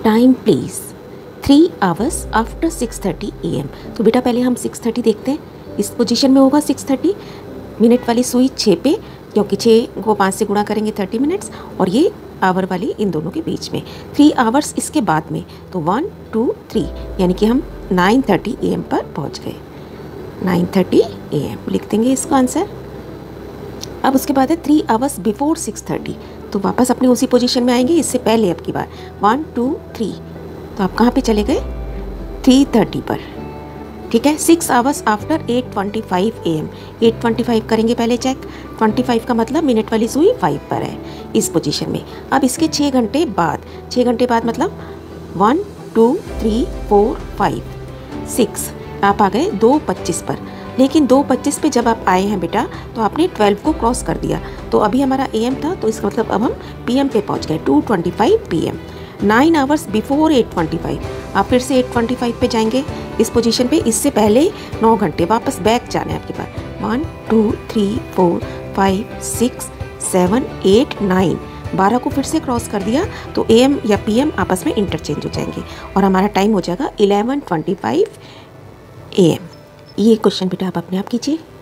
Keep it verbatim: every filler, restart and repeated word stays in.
Time please three hours after six thirty A M. तो बेटा पहले हम सिक्स थर्टी देखते हैं, इस पोजीशन में होगा सिक्स थर्टी, मिनट वाली सुई छः पे, क्योंकि छः को पाँच से गुणा करेंगे थर्टी मिनट्स, और ये आवर वाली इन दोनों के बीच में। थ्री आवर्स इसके बाद में, तो वन टू थ्री, यानी कि हम नाइन थर्टी ए एम पर पहुंच गए। नाइन थर्टी ए एम लिख देंगे इसका आंसर। अब उसके बाद है three hours before six thirty, तो वापस अपने उसी पोजीशन में आएंगे, इससे पहले अब की बार वन टू थ्री, तो आप कहाँ पे चले गए, थ्री थर्टी पर। ठीक है, six hours after eight twenty five A M, eight twenty five करेंगे पहले चेक, ट्वेंटी फाइव का मतलब मिनट वाली सुई फाइव पर है इस पोजीशन में। अब इसके छः घंटे बाद, छः घंटे बाद मतलब one two three four five six, आप आ गए दो पच्चीस पर। लेकिन दो पच्चीस पे जब आप आए हैं बेटा, तो आपने ट्वेल्व को क्रॉस कर दिया, तो अभी हमारा ए एम था, तो इसका मतलब अब हम पी एम पे पहुंच गए, two twenty five P M. Nine hours before eight twenty five, आप फिर से एट ट्वेंटी फाइव पे जाएंगे इस पोजीशन पे, इससे पहले नौ घंटे वापस बैक जाना है आपके पास। One two three four five six seven eight nine, बारह को फिर से क्रॉस कर दिया, तो ए एम या पी एम आपस में इंटरचेंज हो जाएंगे और हमारा टाइम हो जाएगा eleven twenty five A M. ये क्वेश्चन बेटा आप अपने आप कीजिए।